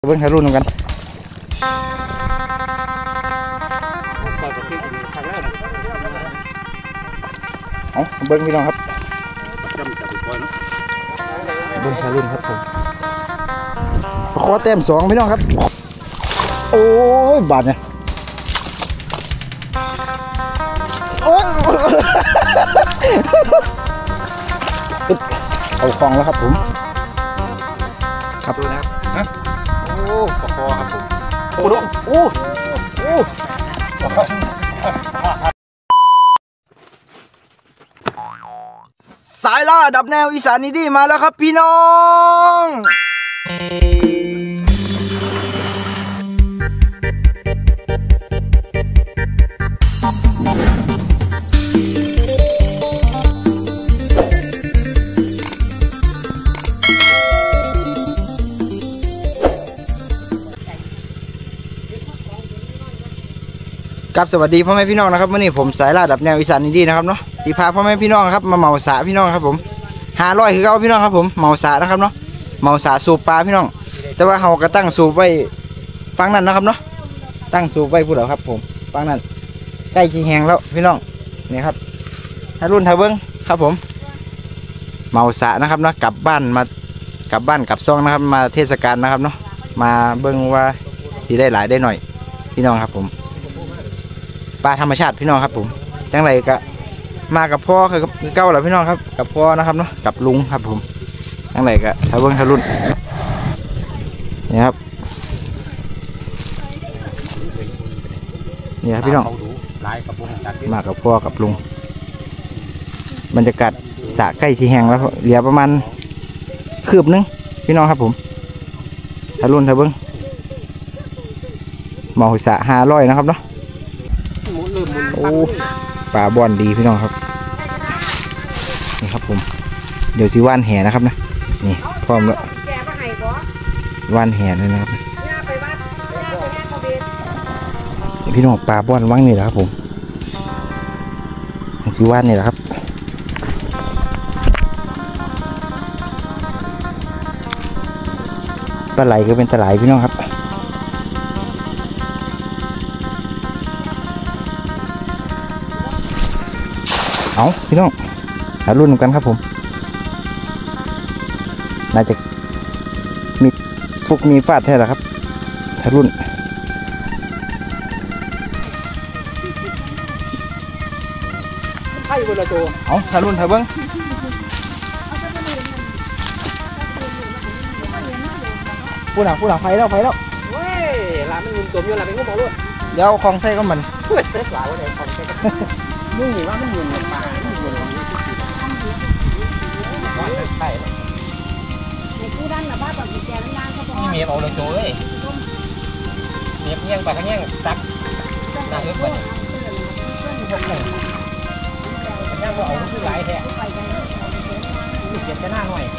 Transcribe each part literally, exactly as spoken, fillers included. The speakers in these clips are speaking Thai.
เบิ้งถ่ายรูปกันเอาเบิ้งพี่น้องครับเบิ้งถ่ายรูปครับผมขอเต็มสองพี่น้องครับโอ้ยบาดเนี่ยโอ้ยเอาคลองแล้วครับผมครับดูนะครับโอ้ปลาคอครับผมโอ้โอ้โอ้สายล่าดับแนวอีสานนี่ดีมาแล้วครับพี่น้องกับสวัสดีพ่อแม่พี่น้องนะครับวันนี้ผมสายล่าดับแนวอีสานนี่ดีนะครับเนาะสีพาพ่อแม่พี่น้องครับมาเหมาสาพี่น้องครับผมหาร้อยคือเอาพี่น้องครับผมเหมาสานะครับเนาะเหมาสาสูบปลาพี่น้องแต่ว่าเราก็ตั้งสูบไว้ฟังนั้นนะครับเนาะตั้งสูบไว้พูดเหรอครับผมฟังนั้นใกล้ขี้แห้งแล้วพี่น้องนี่ครับถ้ารุ่นถ้าเบิ้งครับผมเหมาสานะครับเนาะกลับบ้านมากลับบ้านกลับซ่องนะครับมาเทศกาลนะครับเนาะมาเบิ้งว่าสีได้หลายได้หน่อยพี่น้องครับผมปลาธรรมชาติพี่น้องครับผมจังไรก็มากับพ่อคือเก้าแหละพี่น้องครับกับพ่อนะครับเนาะกับลุงครับผมจังไรก็ทะเบิ้งทะลุนนี่ครับนี่ครับพี่น้องมากับพ่อกับลุงบรรยากาศสระใกล้สีแห้งแล้วเหลือประมาณคืบนึงพี่น้องครับผมทะลุนทะเบิ้งหมอสระห้าร้อยนะครับเนาะโอ้ปลาบอลดีพี่น้องครับนี่ครับผมเดี๋ยวสิว่านแห่นะครับนะนี่พร้อมแล้วว่านแห่เลยนะครับพี่น้องปลาบอลว่างนี่แหละครับผมสิว่านนี่แหละครับปลาไหลก็เป็นปลาไหลพี่น้องครับเอาพี่น้องหารุ่นกันครับผมน่าจะมีฟุกมีฟาดแท้หรอครับหารุ่นไข่บนละโจเอาหารุ่นหาเบิ้งพูดหนักพูดหนักไฟแล้วไฟแล้วเว้ยร้านมันยืนตัวเยอะร้านเป็นงูบอกด้วยเดี๋ยวคลองไส้ก็มันเฮ้ยเซ็กหลาวันไหนคลองไส้ก็มึงเห็นว่ามันยืนเหมือนปลาไม่ยืนเลยใช่ในกู้ด้านแบบว่าแบบแกนล่างเขาบอกนี่เมียเอาเลยโจ้เลยเมียเงี้ยงไปข้างเงี้ยงซักนั่งเล็กไปยกเลยข้างเงี้ยงก็เอาลูกไหลแท้ลูกเจ็บจะหน้าหน่อย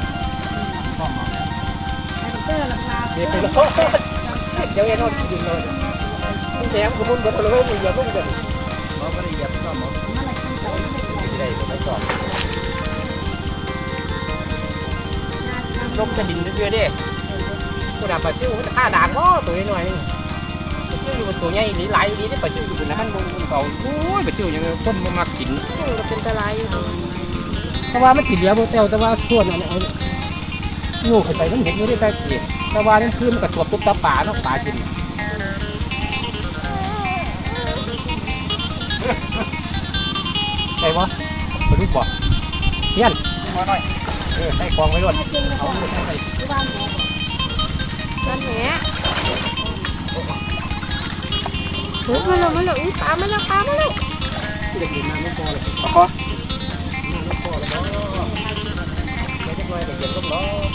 เดี๋ยวไปแล้วเดี๋ยวเอ็นโน่ยิงเลยแถมขมุนบนทะเลมีเยอะมากเลยเราไม่ได้ยับก็หมดไม่ได้ไม่สอบลมจะดินเรื่อยๆดิกูด่าปลาชิวมันฆ่าด่างก็ตัวหน่อยปลาชิวอยู่บนตัวใหญ่หนีไหลดีที่ปลาชิวอยู่บนนั้นบนเก่าโอ้ยปลาชิวยังคนมามากินก็เป็นตะไลแต่ว่ามันกินเยอะโบเตลแต่ว่าส่วนอะไรงูขึ้นไปมันเห็นไม่ได้ได้กินแต่ว่านั่นคือมันกระสวบตุ๊บตาป่าเนาะป่ากินใช่ปะไปดูบ่เฮียนมาหน่อยเออใส่กองไว้ด้วยเอาหมดใส่บ้านแหน่บ้านแหน่โอ้มาแล้วมาแล้วอุ้ยปลามาแล้วปลามาแล้วเด็กกินน้ำไม่พอเลยปลาคอน้ำไม่พอเลยไม่ได้น้อยเด็กเด็กก็ร้อง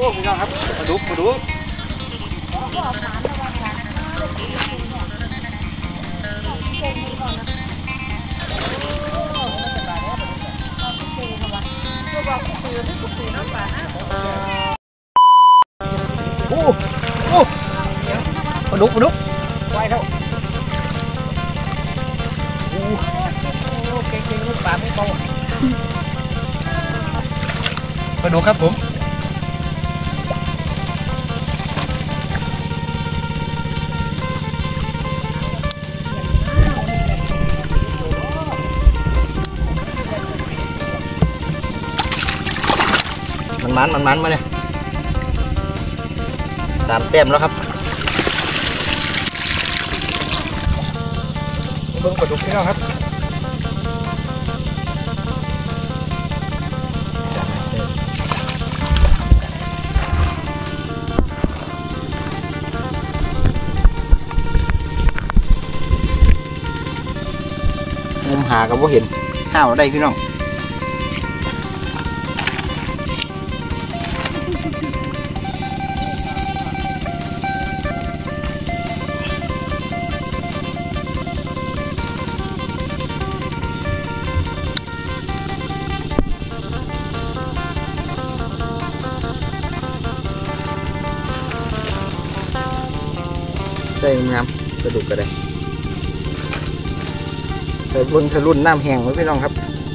พี่น้องครับปลาดุกปลาดุกโอ้โอ้ปลาดุกปลาดุกไวเท่าโอ้เก่งๆลูกปลาไม่โตปลาดุกครับผมมันมันมันมันมาเลยสามเต็มแล้วครับเบิ้งปลาดุกพี่น้องครับงมหากับว่าเห็นห้าวได้พี่น้องใส่งามกระดูกก็ได้ใส่บนทะลุนน้ำแห้งไว้พี่น้องครับ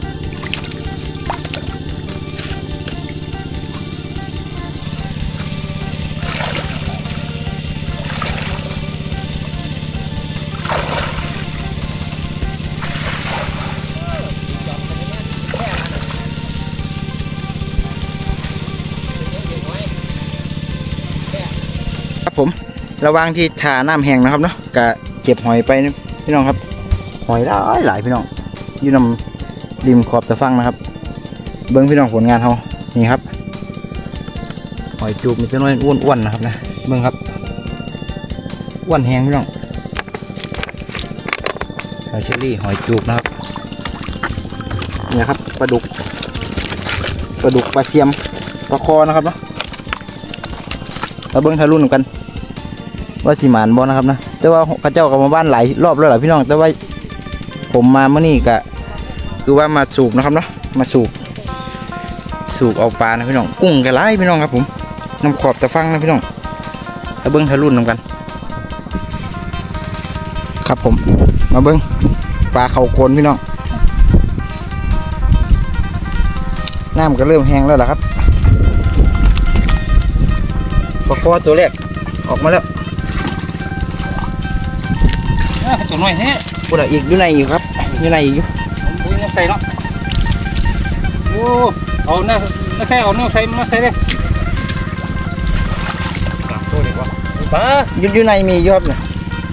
ครับผมระหว่างที่ทาน้ำแห้งนะครับเนาะกะเก็บหอยไปนะพี่น้องครับหอยหลายหลายพี่น้องอยู่นำริมขอบตะฟังนะครับเบิ้งพี่น้องผลงานเขานี่ครับหอยจูบมีจำนวนอ้วนๆนะครับนะเบิ้งครับอ้วนแห้งพี่น้องหอยเชอรี่หอยจูบนะครับนี่ครับปลาดุกปลาดุกปลาเสียมปลาคอนะครับเนาะเราเบิ้งทะลุนกันว่าสีหมานบอนะครับนะแต่ว่าข้าเจ้ากับมาบ้านหลายรอบแล้วแหละพี่น้องแต่ว่าผมมาเมื่อนี้ก็คือว่ามาสูบนะครับเนาะมาสูบสูบเอาปลานะพี่น้องกุ้งกระไรพี่น้องครับผมน้ำขอบตะฟังนะพี่น้องถ้าเบิ้งทะลุนกันครับผมมาเบิ้งปลาเขาโคนพี่น้องน้ำก็เริ่มแห้งแล้วแหละครับปลาคอตัวแรกออกมาแล้วตัวน้อยแท้กูน่ะอีกอยู่ในอยู่ครับอยู่ในอยู่ผมยังใส่เนาะโอ้เอาหน้าไม่ใส่เอาหน้าใส่มาใส่เลยตัวนี้วะปลาอยู่อยู่ในมียอดเนี่ย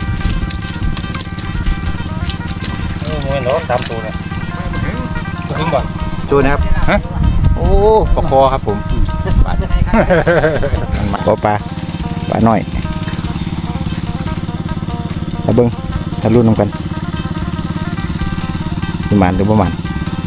โอ้โหเนาะตามตัวเนี่ยตัวถึงบ่ตัวนะครับฮะโอ้ปลาคอครับผมปลาปลาปลาปลาหน่อยมาเบิ้งทะลุนกันประมาณหรือประมาณ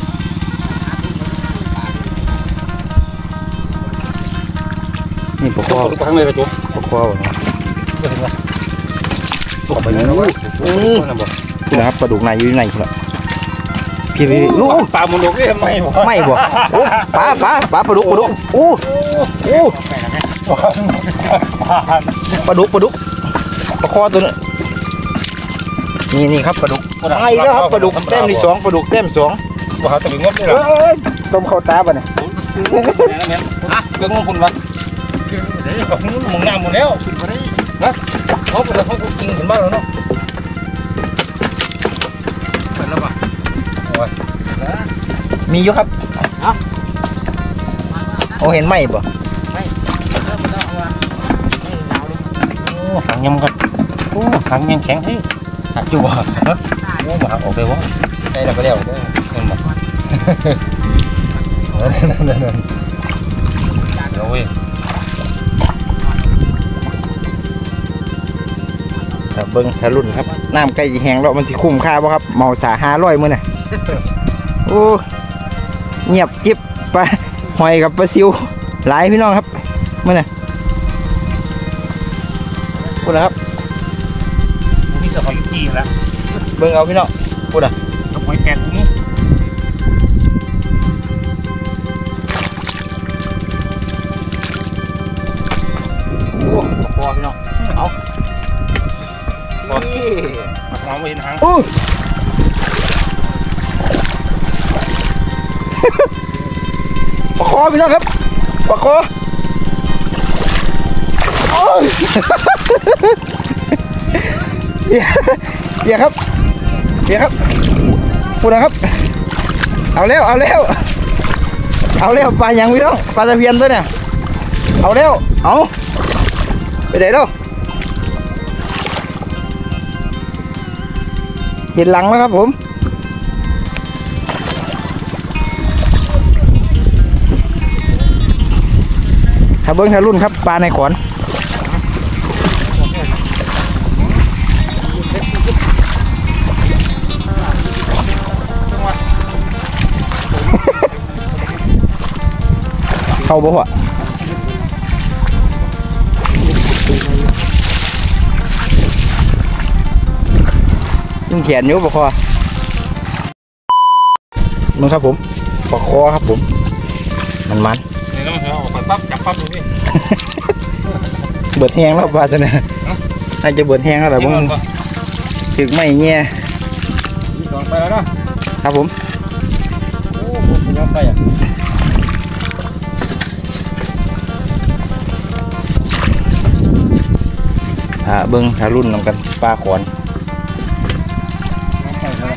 นี่ปลาคอปลาข้างในกระจุกปลาคอนะก็ถึงละตกไปแล้ววะนี่นะครับปลาดุกในอยู่ในครับพี่พี่ลูกปลาหมุนดุกนี่ไม่ไม่บ่โอ้ปลาปลาปลาปลาดุกปลาดุกโอ้โอ้ปลาดุกปลาดุกปลาคอตัวนี้นี่นี่ครับปลาดุกไอ้แล้วครับปลาดุกเต็มที่สองปลาดุกเต็มสองปลาตะลึงงบนี่เหรอต้มข้าวตาป่ะเนี่ยอ่ะเรื่องของคุณวะมึงงามหมดแล้วนะเขาเป็นเขากินเห็นบ้างแล้วเนาะเป็นแล้วป่ะมีอยู่ครับโอ้เห็นไหมป่ะโอ้หางยำกันโอ้หางยังแข็งที่หักจู่บ่ฮะโอ้บ่หักออกไปวะใช่แล้วก็เลี้ยวได้เห็นบ่นั่นนั่นนั่นเดี๋ยวเว้ยแต่เบิ้งทะลุนครับน้ำใกล้จะแห้งแล้วมันสิคุ้มค่าป่ะครับเมาสาห้าร้อยมื้อน่ะโอ้เงียบจิ๊บปลาหอยกับปลาซิวหลายพี่น้องครับมื่อไหร่พูดนะครับมีแต่หอยจีแล้วเบิ่งเอาพี่น้องพูดอ่ะกับหอยแกนนี่โอ้พอพี่น้องเอามองไม่เห็นหางอู้ปลาคอพี่น้องครับปลาคอโอ้ยเดี๋ยวเดี๋ยวครับเดี๋ยวครับพูดนะครับเอาเร็วเอาเร็วเอาเร็วปลาอย่างพี่น้องปลาตะเพียนตัวเนี่ยเอาเร็วเอาไปไหนเร็วเห็นหลังแล้วครับผมถ้าเบิ้งถ้ารุ่นครับปลาในขอนเข้าบ่หัวมึงเขียนอยู่ปะคอมึงครับผมปะคอครับผมมันมันนี่ต้องเอาไปปั๊บจับปั๊บเลยพี่เบิดแห้งแล้วปลาจะเนี่ยน่าจะเบิดแห้งแล้วแหละมึงถึงไม่เงี้ยมีสองไปแล้วนะครับผมโอ้ผมยังไปอ่ะอ่าเบิ้งหารุ่นนำกันปลาขอนไปเลย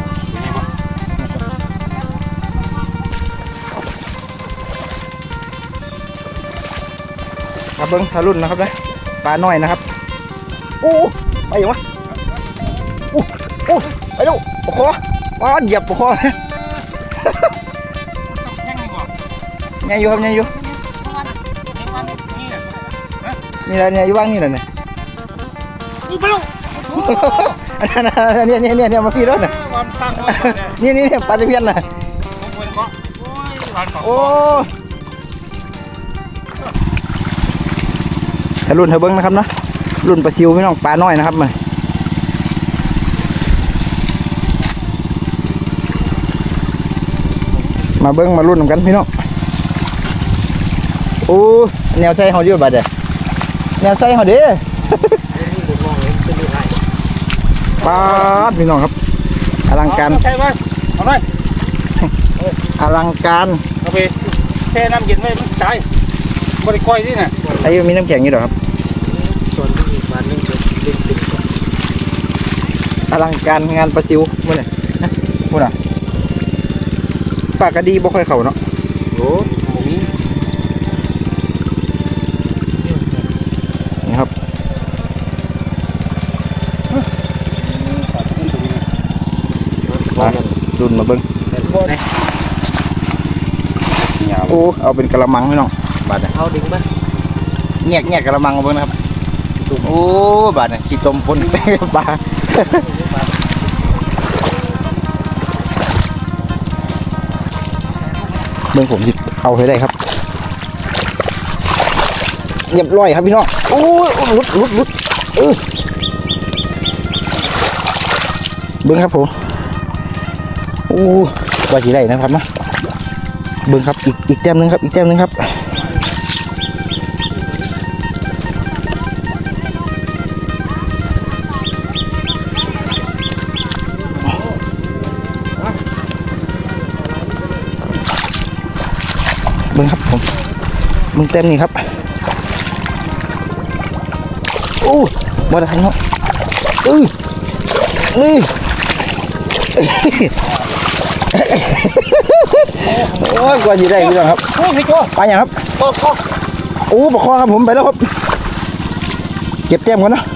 มาเบิ้งหารุ่นนะครับนะปลาน้อยนะครับโอ้ไปอยู่วะโอ้โอ้ไปดูปะคอปลาเหยียบปะคอแข้งดีกว่าเนี่ยอยู่ครับเนี่ยอยู่นี่แหละนี่แหละเนี่ยอยู่บ้างนี่แหละเนี่ยนี่ไปลูกอันนั้นอันนั้นเนี่ยเนี่ยเนี่ยมาพี่รถน่ะวันตั้งวันเนี่ยนี่นี่เนี่ยปลาตะเพียนน่ะผมควรก็โอ้ยวันสองโอ้ถ้ารุ่นเธอเบิ้งนะครับนะรุ่นปลาซิวพี่น้องปลาน้อยนะครับมามาเบิ้งมารุ่นกันพี่น้องโอ้แนวใส่เขาดีกว่าบัดเด้แนวใส่เขาดีปลาพี่น้องครับอลังการใช่ไหมเอาหน่อยอลังการเอาไปแช่น้ำเย็นไว้มันตายบริก้อยนี่น่ะไอ้มีน้ำแข็งอยู่หรอครับส่วนที่อีกวันนึงจะเด็กติดอลังการงานปลาซิวมื่อไหร่พูดอ่ะปากกระดีบ่ค่อยเข่าเนาะโอ้โหนี่นี่ครับมารุ่นมาเบิ้งโอ้เอาเป็นกระมังพี่น้องบาดเนี่ยเอาดึงไหมแงกแงกกระมังมาเบิ้งนะครับโอ้บาดเนี่ยขี้ต้มปนแป้งปลาเบิ้งผมสิเอาให้ได้ครับเรียบร้อยครับพี่น้องโอ้ยลุดลุดลุดเออเบิ้งครับผมโอ้ว่าสิได้นะครับนะเบิ้งครับอีกอีกแต้มนึงครับอีกแต้มนึงครับเบิ้งครับผมเบิ้งแต้มนี่ครับโอ้มาได้ครับเออนี่ โอ้ยกว่าจะได้พี่น้องครับโอ้พี่โจ้ไปอย่างครับโอ้โหโอ้ปลาคอครับผมไปแล้วครับเก็บแต้มก่อนนะ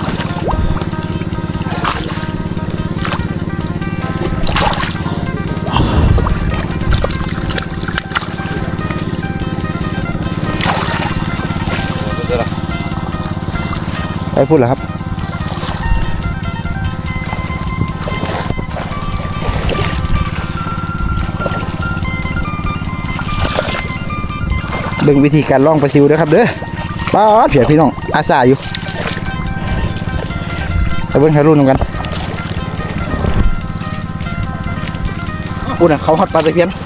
ไปพูดเหรอครับเบิ่งวิธีการล่องปลาซิวด้วยครับเด้อป้าเผียพี่น้องอาสาอยู่ไปเบิ่งทารุ่นกันพูดนะเขาหัดปลาตะเพียน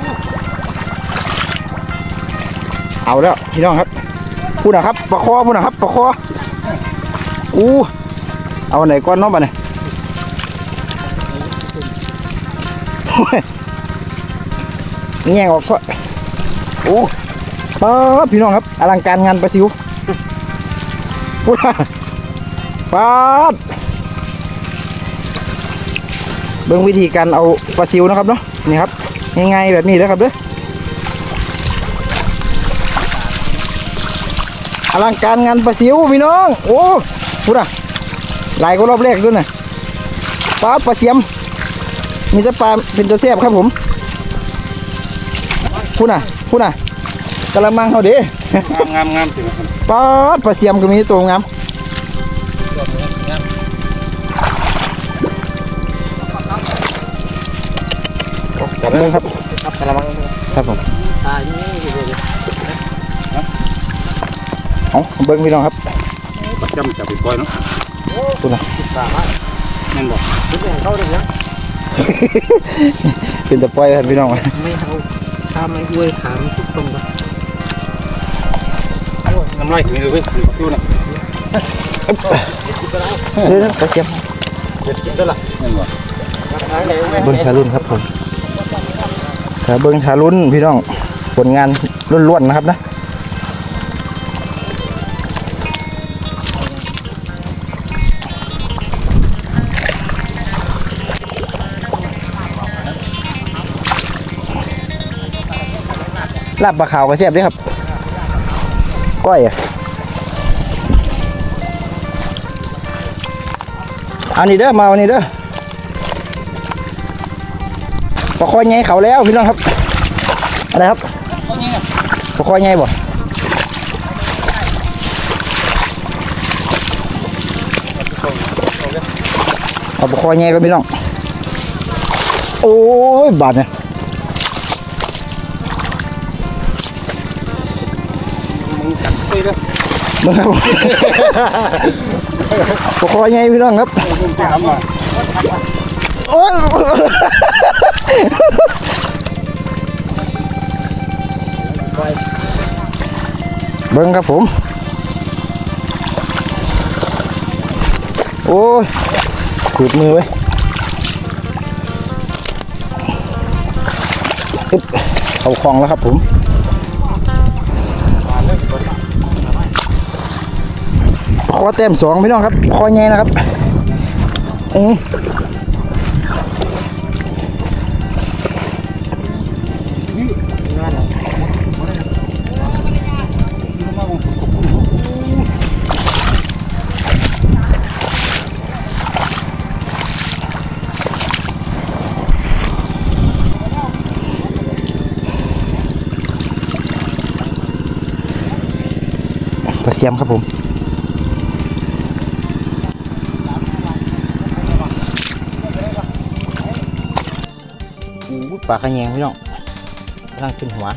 เอาแล้วพี่น้องครับพูดนะครับปลาคอพูดนะครับปลาคออู้เอาไหนก้อนน้องมาเนี่ยแง่งออกก็โอ้ป้าพี่น้องครับอลังการงานปลาซิวพูดป้าเบิ่งวิธีการเอาปลาซิวนะครับเนาะนี่ครับง่ายๆแบบนี้เลยครับเด้ออลังการงานปลาซิวพี่น้องโอ้พูดอ่ะหลายก็รอบแรกด้วยนะปลาปลาเสียมมีแต่ปลาเป็นตัวแซ่บครับผมพูดอ่ะพูดอ่ะกระมังเขาเด้งามงามสิปลาปลาเสียมก็มีตัวงามจับเลยครับครับกระมังครับผมเอาเบิ้งพี่น้องครับปลาจำจับไปปล่อยเนาะคุณนะนั่นบอกเข้าเลยนะเป็นตะปล่อยท่านพี่น้องไม่เอาข้ามไม่ด้วยขามทุกตรงกันน้ำลายมีเลยเว้ยดูนะเดี๋ยวปลาเสียมเบิ้งชาลุ่นครับผมถ้าเบิ้งชาลุ่นพี่น้องผลงานล้วนๆนะครับนะลาบปลาขาวก็แซ่บด้วยครับก้อยอ่ะเอานี่เด้อมาเอานี่เด้อปลาคอยไงเขาแล้วพี่น้องครับอะไรครับปลาคอยไงบ่เอาปลาคอยไงก็พี่น้องโอ้ยบาดเนี่ยมึงครับปลาคอยไงพี่น้องครับโอ้ยเบิ้งครับผมโอ้ยขูดมือไว้เอาคลองแล้วครับผมคอเต็มสองพี่น้องครับคอไงนะครับอือปลาเสียมครับผมปลาขะแยงพี่น้องกำลังขึ้นหัว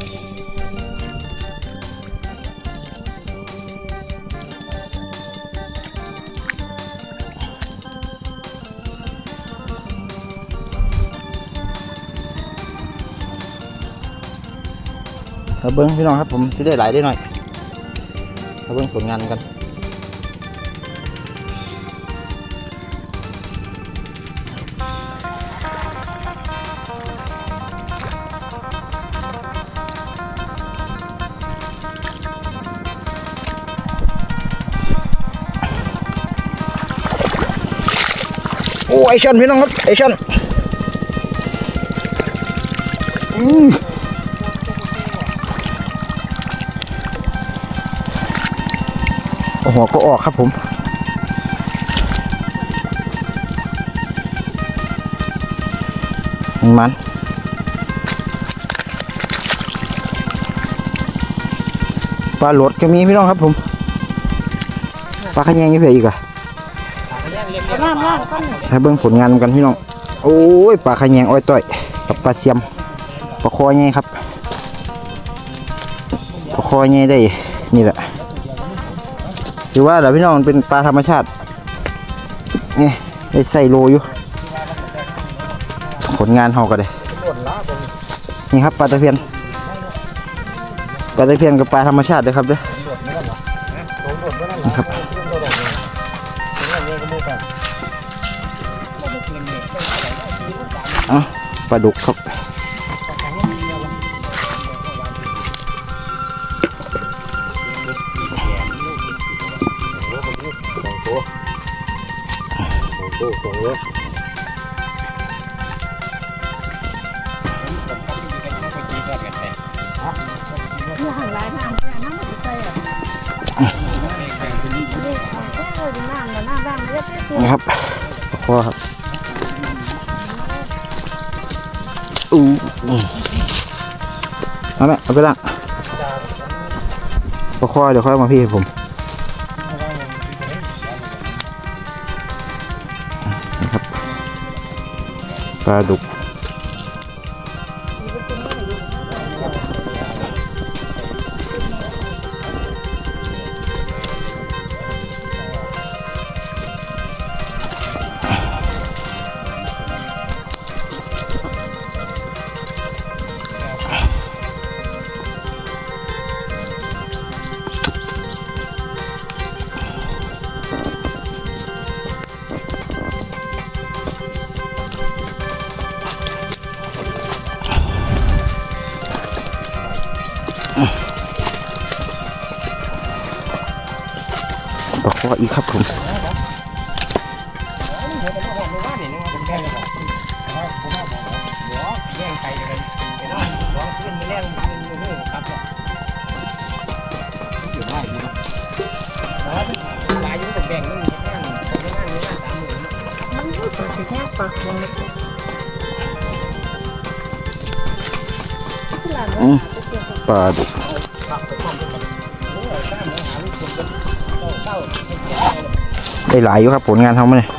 เอาเบิ้งพี่น้องครับผมจะได้หลายได้หน่อยเอาเบิ้งผลงานกันโอ้ไอชันพี่น้องครับไอชันอือหัวก็ออกครับผมมันปลาโหลดก็มีพี่น้องครับผมปลาขะแยงนี่เพื่ออีกอ่ะให้เบิ่งผลงานกันพี่น้องโอ้ยปลาขะแยงอ้อยต้อยกับปลาเสียมปลาคอไงครับคอใหญ่ได้นี่แหละถือว่าเดี๋ยวพี่น้องมันเป็นปลาธรรมชาตินี่ได้ใส่โลอยู่ผลงานเฮาก็ได้นี่ครับปลาตะเพียนปลาตะเพียนกับปลาธรรมชาติเลยครับเด้อนี่ครับเอาปลาดุกครับนะครับพอครับอู้เอาไหมเอาไปละพอคอยเดี๋ยวค่อยมาพี่ผมนะครับปลาดุกปลาคออีกครับผมปลาดุกได้หลายอยู่ครับผลงานทำมาเลย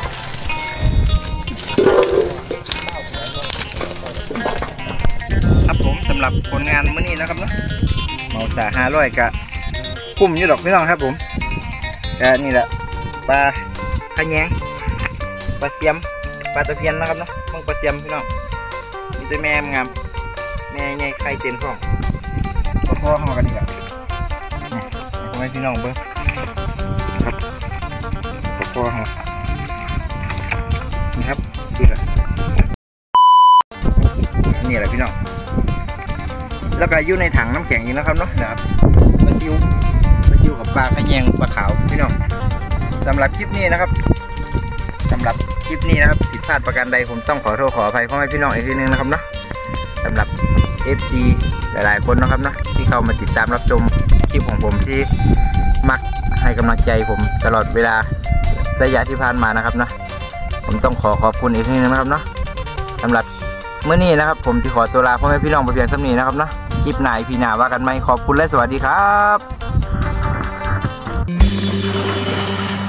ครับผมสำหรับผลงานมื้อนี้นะครับเนาะเมาสาห้าร้อยกะคุ้มอยู่ดอกพี่น้องครับผมก็นี่แหละปลาขะแยงปลาเสียมปลาตะเพียนนะครับเนาะมึงปลาเสียมพี่น้องมีแต่แม่งามแม่ใหญ่ไข่เต็มท้องก็พอเข้ามากันดีกว่าให้พ่อแม่พี่น้องเบิ้งครับก็พอเข้านี่ครับดีละนี่แหละพี่น้องแล้วก็อยู่ในถังน้ำแข็งอีกนะครับเนาะนะครับปลาจิ๋วปลาจิ๋วกับปลาขะแยงปลาขาวพี่น้องสำหรับคลิปนี้นะครับสำหรับคลิปนี้นะครับผิดพลาดประการใดผมต้องขอโทษขออภัยพ่อแม่พี่น้องอีกทีนึงนะครับเนาะสำหรับ เอฟ ซี หลายๆคนนะครับเนาะที่เข้ามาติดตามรับชมคลิปของผมที่มักให้กำลังใจผมตลอดเวลาระยะที่ผ่านมานะครับนะผมต้องขอขอบคุณอีกทีนึงนะครับเนาะสำหรับเมื่อนี้นะครับผมที่ขอตัวลาพ่อแม่พี่น้องไปเพียงเท่านี้นะครับเนาะคลิปหน้าพี่หน้าว่ากันไหมขอบคุณและสวัสดีครับ